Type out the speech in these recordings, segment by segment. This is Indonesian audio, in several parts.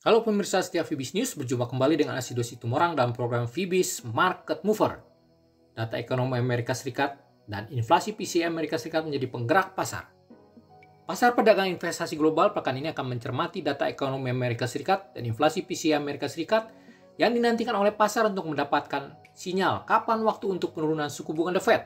Halo pemirsa setia Fibis News, berjumpa kembali dengan Asido Situmorang dalam program Fibis Market Mover. Data ekonomi Amerika Serikat dan inflasi PCE Amerika Serikat menjadi penggerak pasar. Pasar perdagangan investasi global pekan ini akan mencermati data ekonomi Amerika Serikat dan inflasi PCE Amerika Serikat yang dinantikan oleh pasar untuk mendapatkan sinyal kapan waktu untuk penurunan suku bunga The Fed.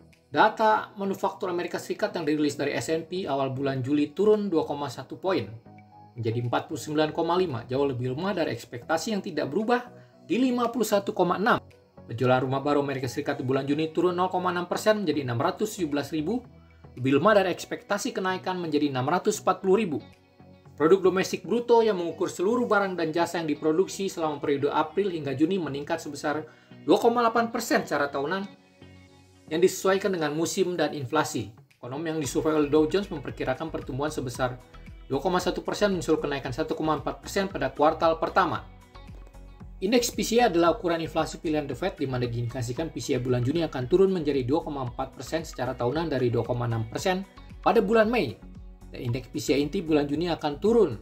Data manufaktur Amerika Serikat yang dirilis dari S&P awal bulan Juli turun 2,1 poin. Menjadi 49,5, jauh lebih lemah dari ekspektasi yang tidak berubah di 51,6. Penjualan rumah baru Amerika Serikat di bulan Juni turun 0,6% menjadi 617.000, lebih lemah dari ekspektasi kenaikan menjadi 640.000. Produk domestik bruto yang mengukur seluruh barang dan jasa yang diproduksi selama periode April hingga Juni meningkat sebesar 2,8% secara tahunan yang disesuaikan dengan musim dan inflasi. Ekonom yang disurvei oleh Dow Jones memperkirakan pertumbuhan sebesar 2,1% menyusul kenaikan 1,4% pada kuartal pertama. Indeks PCE adalah ukuran inflasi pilihan The Fed di mana diindikasikan PCE bulan Juni akan turun menjadi 2,4% secara tahunan dari 2,6% pada bulan Mei. Dan indeks PCE inti bulan Juni akan turun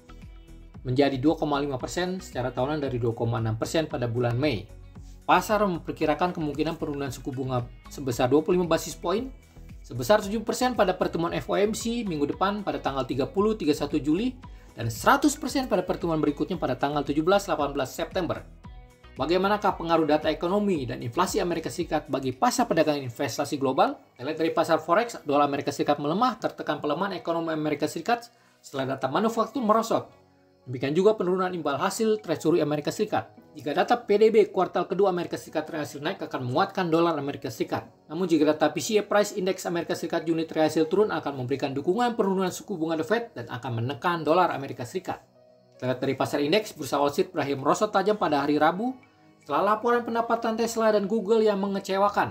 menjadi 2,5% secara tahunan dari 2,6% pada bulan Mei. Pasar memperkirakan kemungkinan penurunan suku bunga sebesar 25 basis poin sebesar 7% pada pertemuan FOMC minggu depan pada tanggal 30-31 Juli dan 100% pada pertemuan berikutnya pada tanggal 17-18 September. Bagaimanakah pengaruh data ekonomi dan inflasi Amerika Serikat bagi pasar perdagangan investasi global? Kita lihat dari pasar forex, dolar Amerika Serikat melemah tertekan pelemahan ekonomi Amerika Serikat setelah data manufaktur merosot. Demikian juga penurunan imbal hasil Treasury Amerika Serikat. Jika data PDB kuartal kedua Amerika Serikat terhasil naik akan menguatkan dolar Amerika Serikat. Namun jika data PCE Price Index Amerika Serikat Juni terhasil turun akan memberikan dukungan penurunan suku bunga The Fed dan akan menekan dolar Amerika Serikat. Terlihat dari pasar indeks, bursa Wall Street berakhir merosot tajam pada hari Rabu setelah laporan pendapatan Tesla dan Google yang mengecewakan.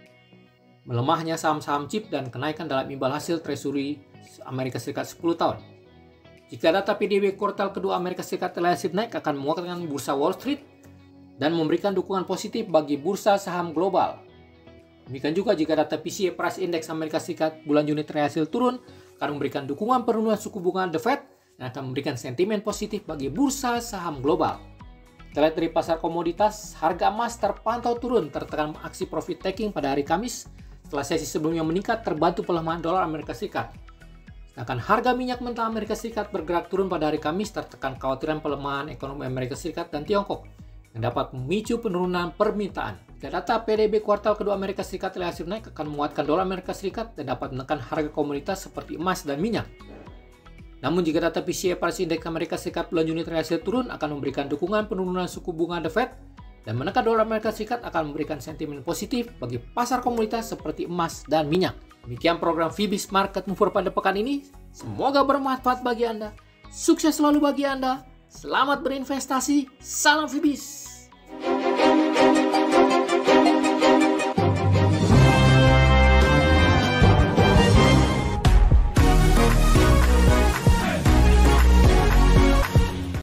Melemahnya saham-saham chip dan kenaikan dalam imbal hasil Treasury Amerika Serikat 10 tahun. Jika data PDB kuartal kedua Amerika Serikat terhasil naik akan menguatkan bursa Wall Street dan memberikan dukungan positif bagi bursa saham global. Demikian juga jika data PCE Price Index Amerika Serikat bulan Juni terhasil turun akan memberikan dukungan penurunan suku bunga The Fed dan akan memberikan sentimen positif bagi bursa saham global. Kita lihat dari pasar komoditas, harga emas terpantau turun tertekan aksi profit taking pada hari Kamis setelah sesi sebelumnya meningkat terbantu pelemahan dolar Amerika Serikat. Sedangkan harga minyak mentah Amerika Serikat bergerak turun pada hari Kamis tertekan kekhawatiran pelemahan ekonomi Amerika Serikat dan Tiongkok yang dapat memicu penurunan permintaan. Jika data PDB kuartal kedua Amerika Serikat terhasil naik akan menguatkan dolar Amerika Serikat dan dapat menekan harga komoditas seperti emas dan minyak. Namun jika data PCE Price Index Amerika Serikat bulan Juni terhasil turun akan memberikan dukungan penurunan suku bunga The Fed dan menekan dolar Amerika Serikat akan memberikan sentimen positif bagi pasar komoditas seperti emas dan minyak. Demikian program Fibis Market Mover pada pekan ini. Semoga bermanfaat bagi Anda. Sukses selalu bagi Anda. Selamat berinvestasi. Salam Fibis.